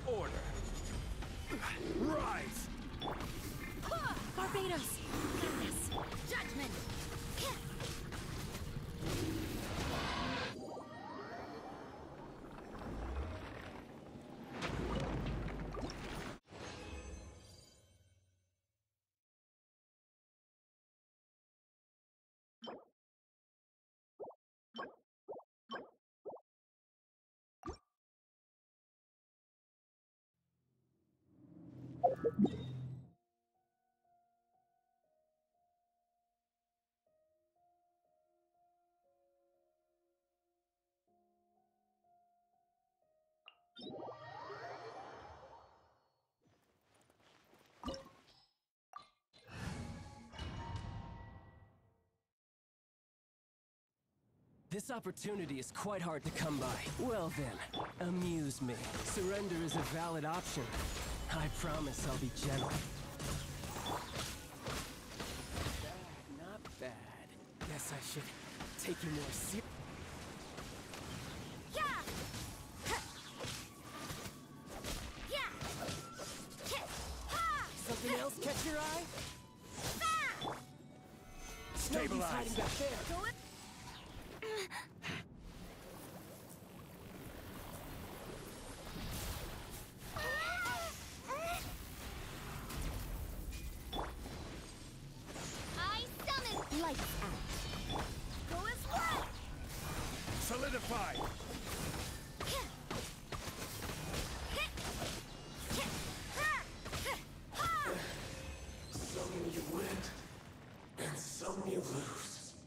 order. Rise! Barbatos! Goodness! Judgment! This opportunity is quite hard to come by. Well then, amuse me. Surrender is a valid option. I promise I'll be gentle. Not bad. Guess I should take you more seriously. Something else catch your eye? Stabilize. Hiding back there. I summon lights out. Go as one. Solidify. Some you win, and some you lose.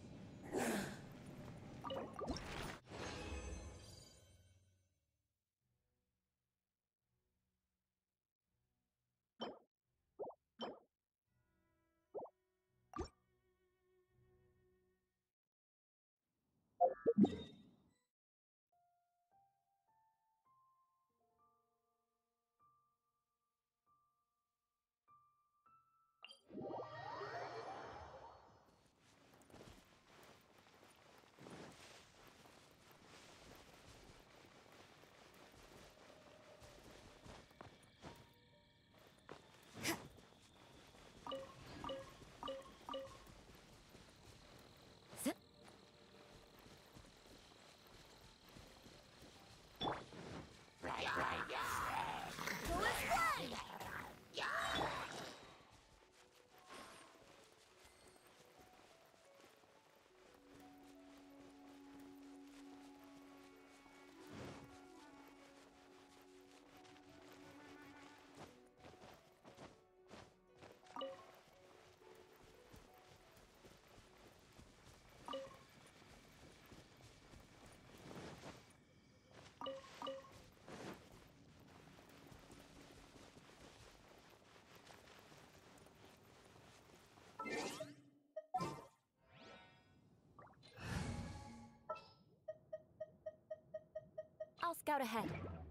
I'll scout ahead.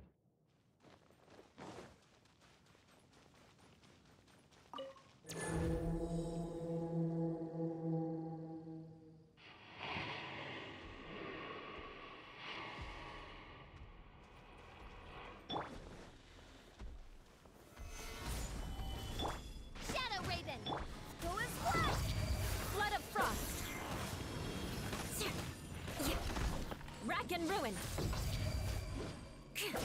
Shadow Raven! Go as one! Flood of Frost! Rack and Ruin!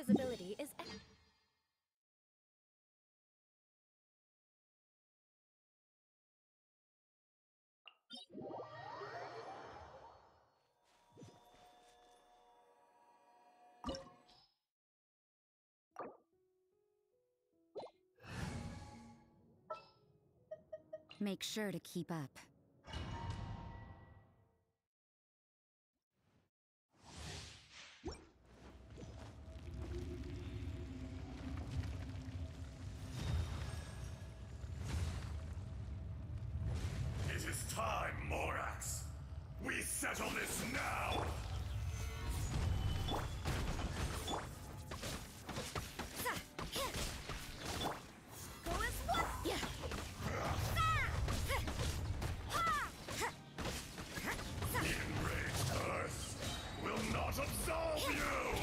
Invisibility is... Make sure to keep up. It is time, Morax. We settle this now. Go as one! Yeah! The enraged Earth will not absolve you!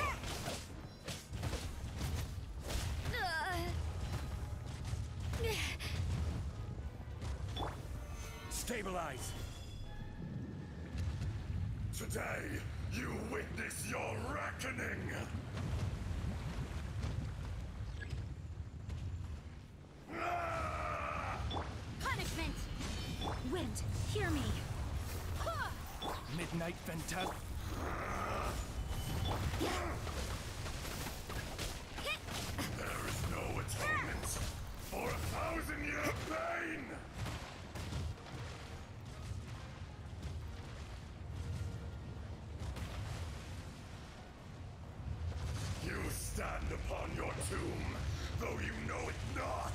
Stabilize. Today, you witness your reckoning! Punishment! Wind, hear me! Midnight Venta. There is no atonement for 1,000-year pain! You stand upon your tomb, though you know it not!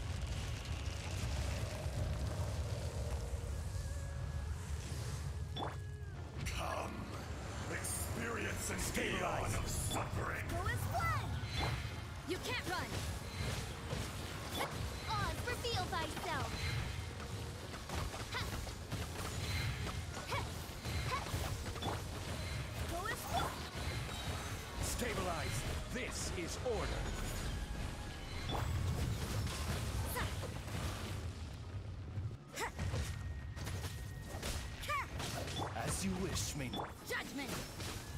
Come, experience an eon of suffering! Go as one! You can't run! Oz, reveal thyself! Go as one! Stabilize. This is order. As you wish, Ming. Judgment!